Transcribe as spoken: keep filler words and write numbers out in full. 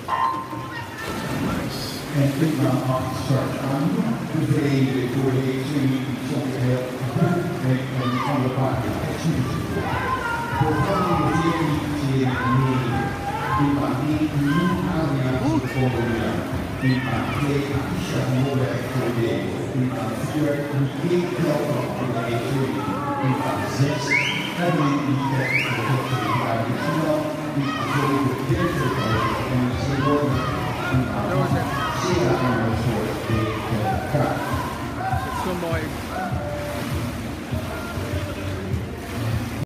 En prima afgestart aan de Verenigde voor de Extremie zonder heel en een andere partij. Programma de serie negen. Prima één nieuw Aziatische Colombia. Prima twee Aisha Noorweg voor de Prima vier Mickey Kelper voor de Extremie. Prima zes Evelyn Liefde voor de Extremie. Prima zeven Dirk